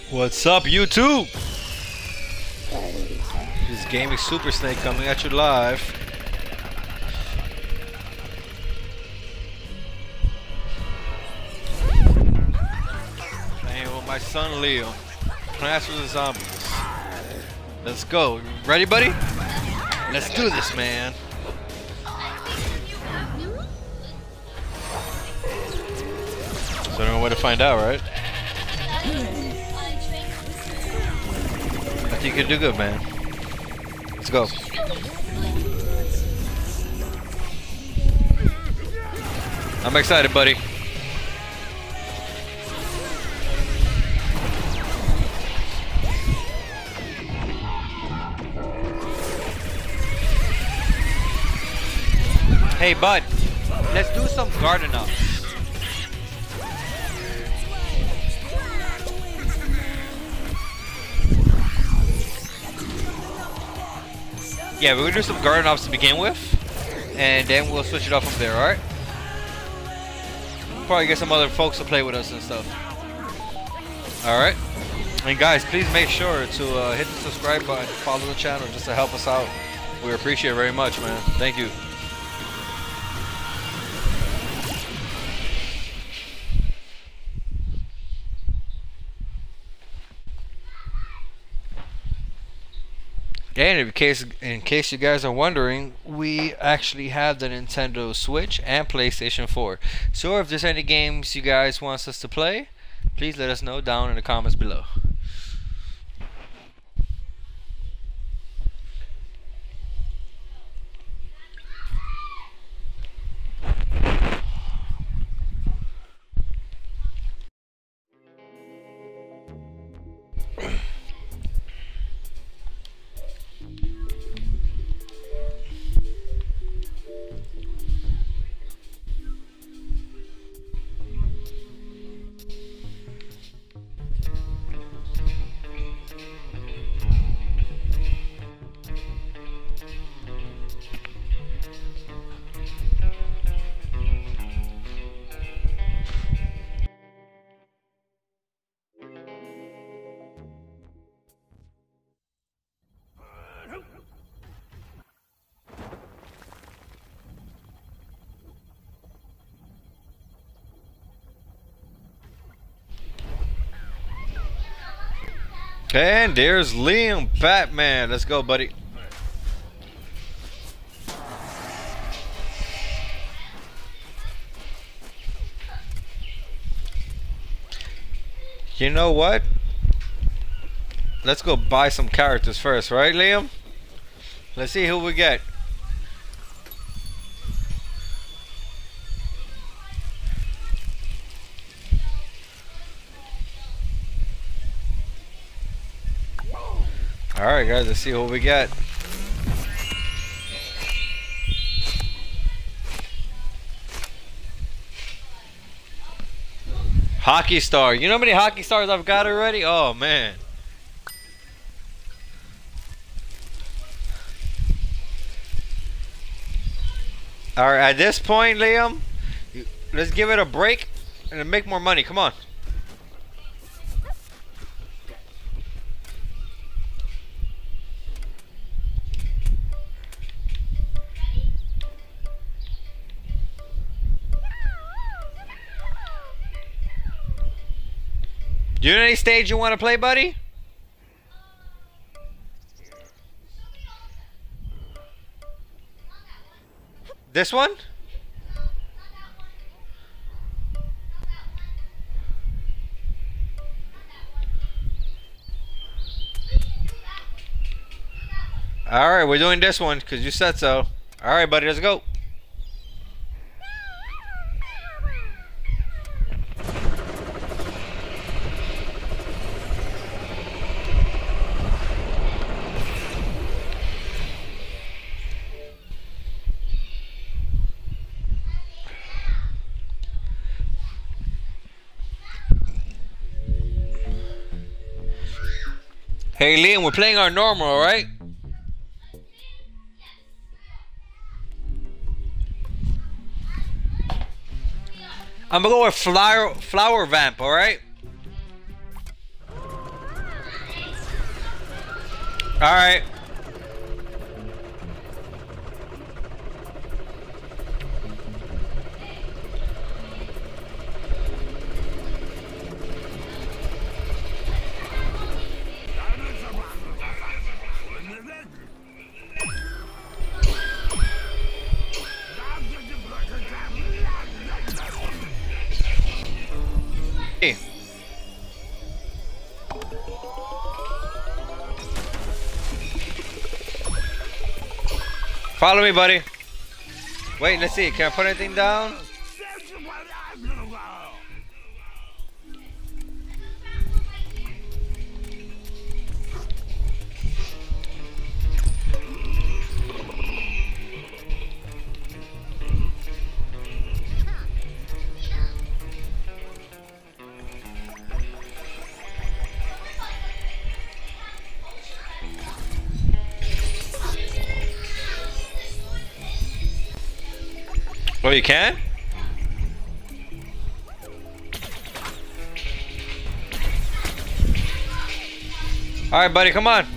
What's up, YouTube? This is Gaming Super Snake coming at you live. Playing with my son Leo. Plants vs. Zombies. Let's go. Ready, buddy? Let's do this, man. So I don't know where to find out, right? I think you can do good, man. Let's go. I'm excited, buddy. Hey, bud. Let's do some garden ups. Yeah, we're gonna do some garden ops to begin with, and then we'll switch it up from there, alright? Probably get some other folks to play with us and stuff. Alright? And guys, please make sure to hit the subscribe button, follow the channel just to help us out. We appreciate it very much, man. Thank you. And in case you guys are wondering, we actually have the Nintendo Switch and PlayStation 4. So if there's any games you guys want us to play, please let us know down in the comments below. And there's Liam Batman. Let's go, buddy. You know what? Let's go buy some characters first, right, Liam? Let's see who we get. Alright guys, let's see what we got. Hockey star. You know how many hockey stars I've got already? Oh man. Alright, at this point, Liam, let's give it a break and make more money. Come on. Do you know any stage you want to play, buddy? This one? Alright, we're doing this one because you said so. Alright, buddy, let's go. Hey Liam, we're playing our normal, alright? I'm gonna go with flower vamp, alright? All right. Hey. Follow me, buddy. Wait, let's see. Can I put anything down? Oh, you can? Alright, buddy, come on.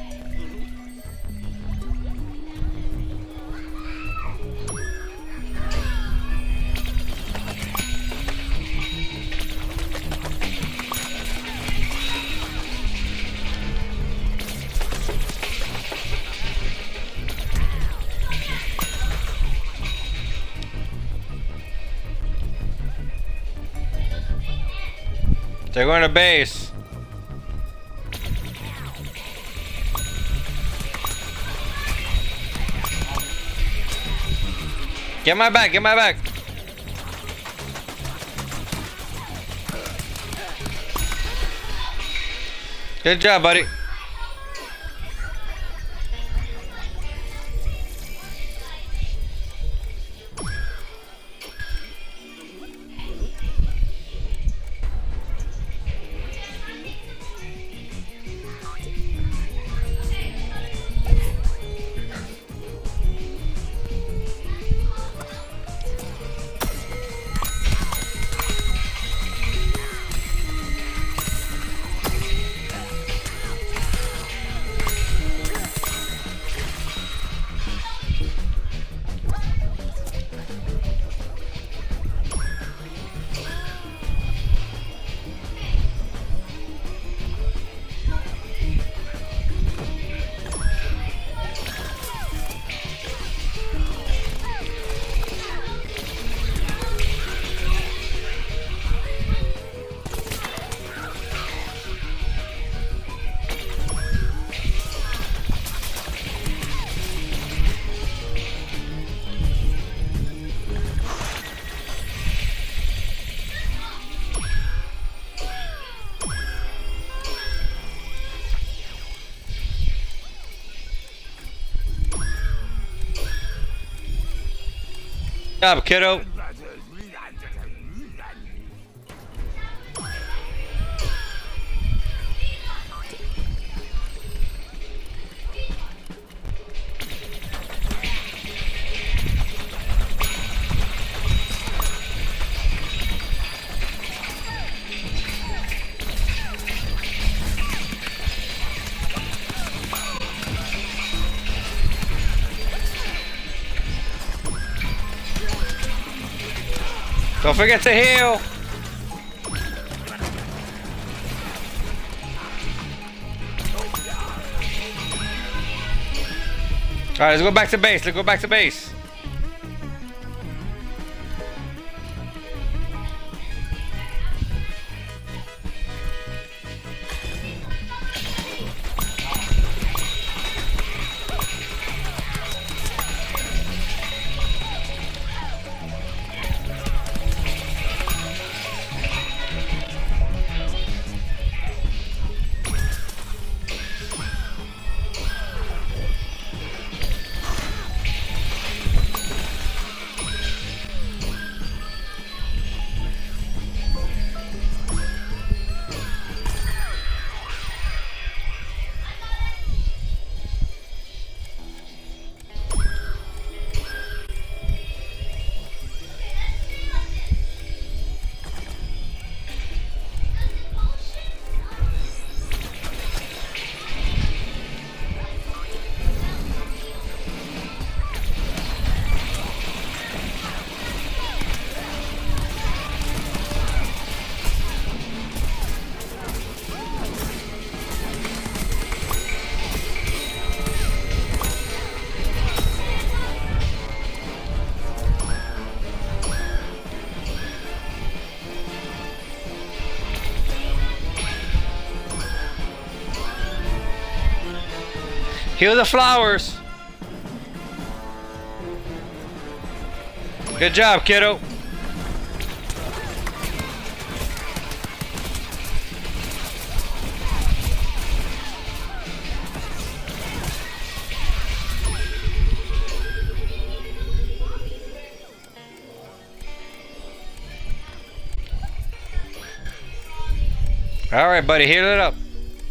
They're going to base. Get my back, get my back. Good job, buddy. Good job, kiddo. Don't forget to heal. All right, let's go back to base. Let's go back to base. Heal the flowers. Good job, kiddo. All right, buddy, heal it up.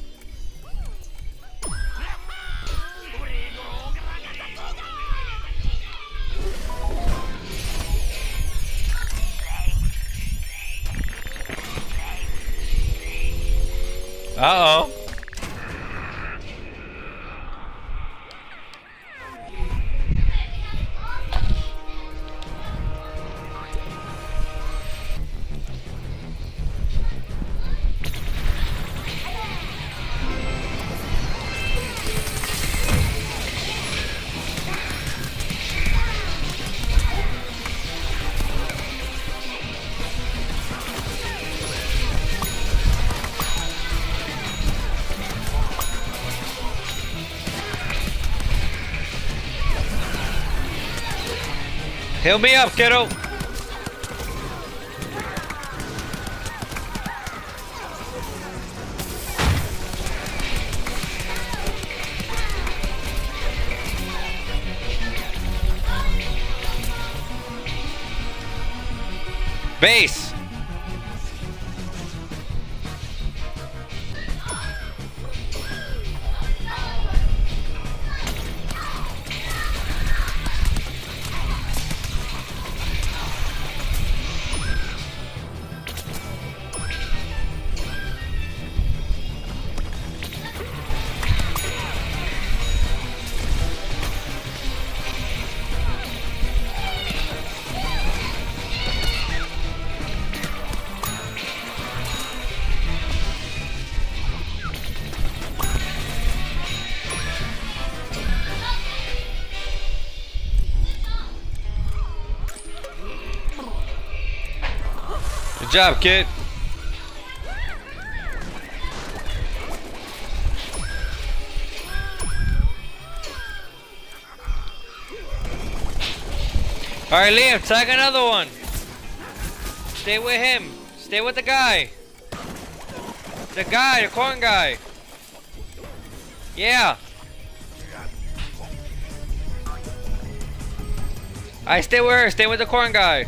Uh-oh. Heal me up, kiddo. Base. Good job, kid. All right, Liam, tag another one. Stay with him. Stay with the guy. The guy, the corn guy. Yeah. I stay with her. Stay with the corn guy.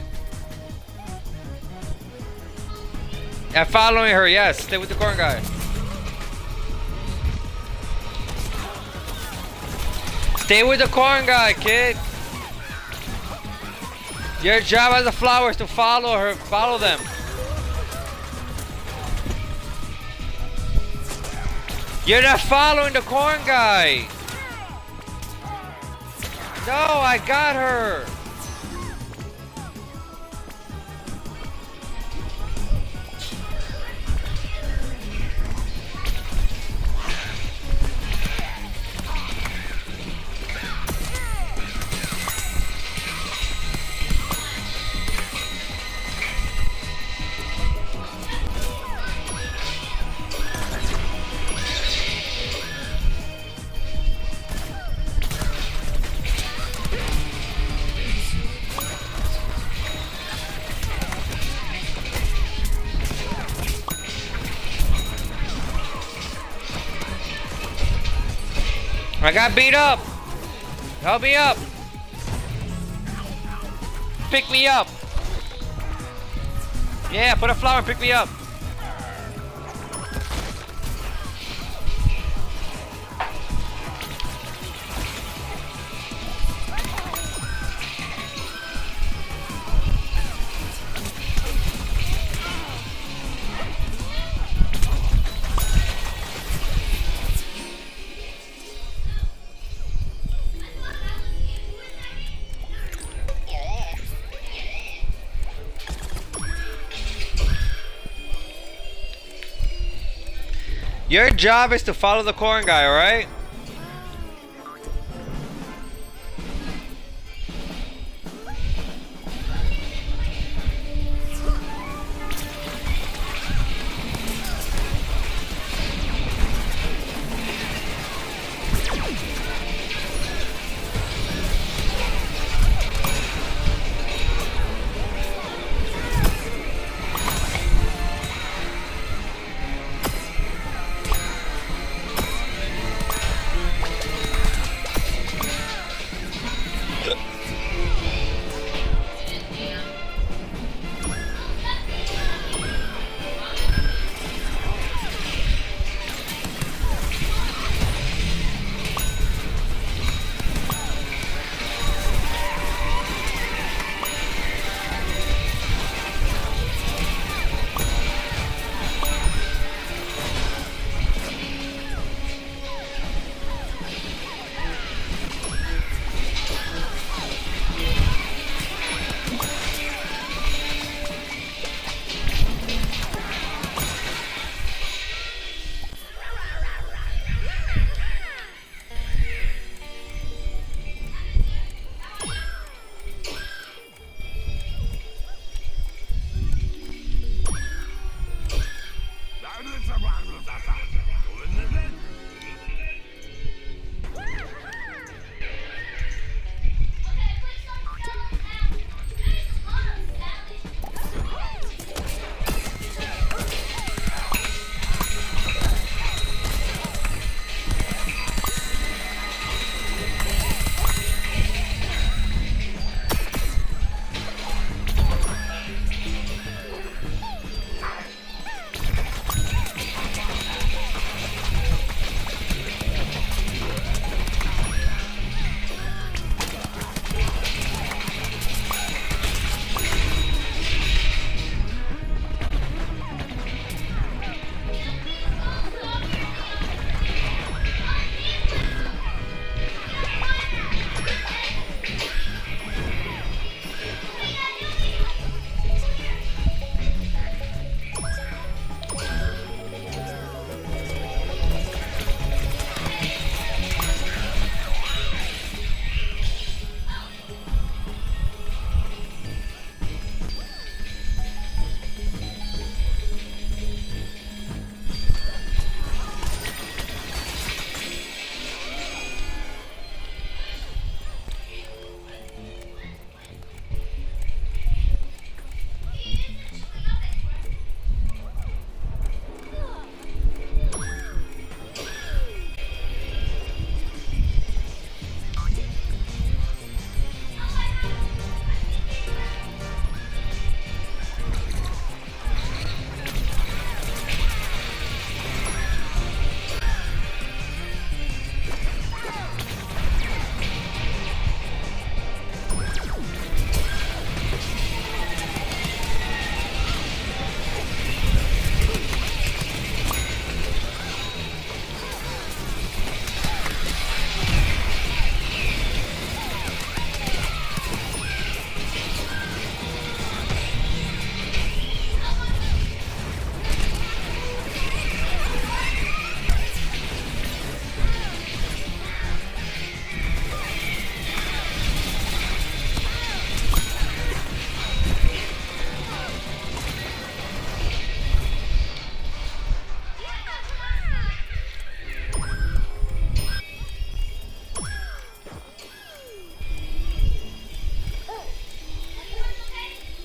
I'm following her, yes. Stay with the corn guy. Stay with the corn guy, kid. Your job as a flower is to follow her. Follow them. You're not following the corn guy. No, I got her. I got beat up. Help me up. Pick me up. Yeah, put a flower and pick me up. Your job is to follow the corn guy, alright?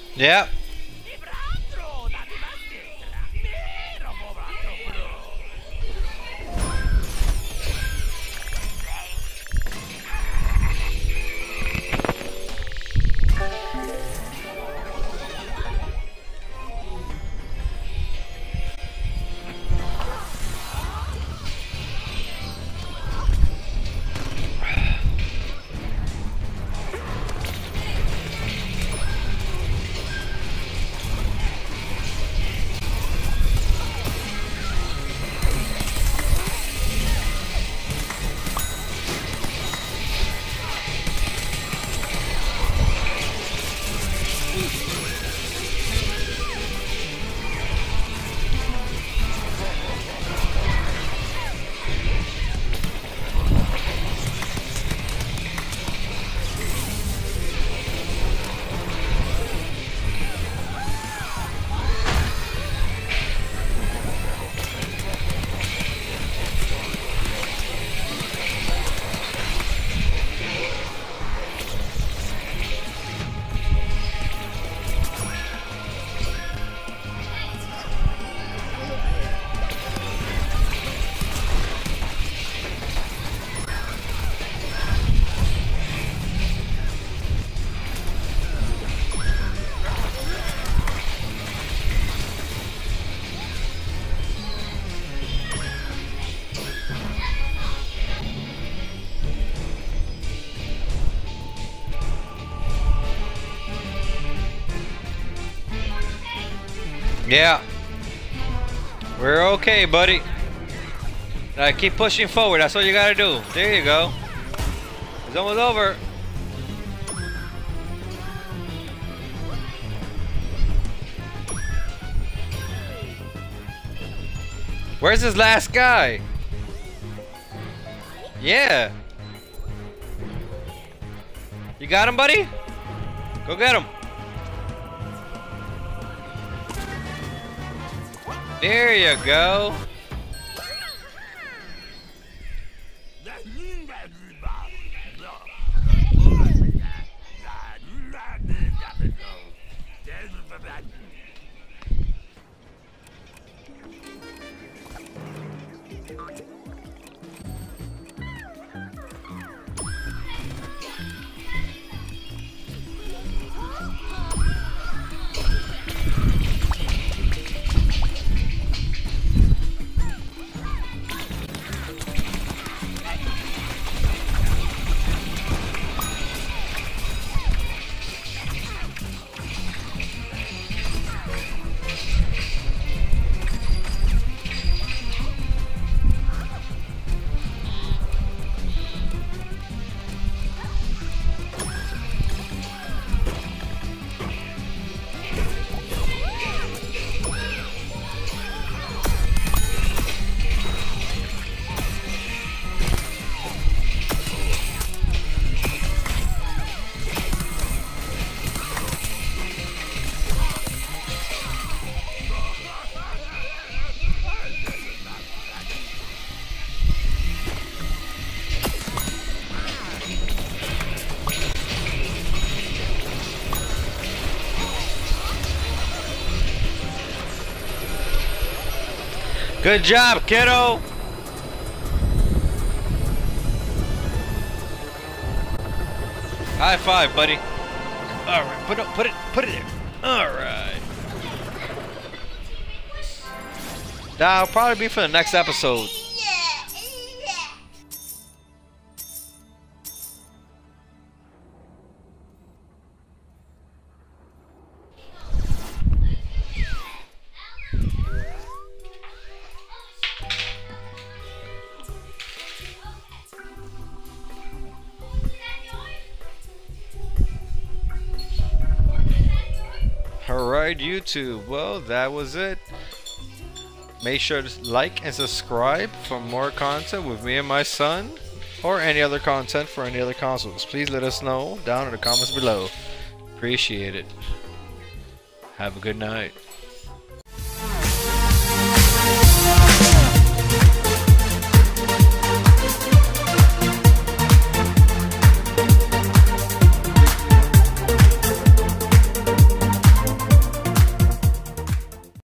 Yeah. Yeah. We're okay, buddy. Keep pushing forward. That's what you gotta do. There you go. It's almost over. Where's this last guy? Yeah. You got him, buddy? Go get him. There you go. Good job, kiddo. High five, buddy. All right, put it there. All right. That'll probably be for the next episode. Alright, YouTube, well, that was it. Make sure to like and subscribe for more content with me and my son, or any other content for any other consoles. Please let us know down in the comments below. Appreciate it. Have a good night.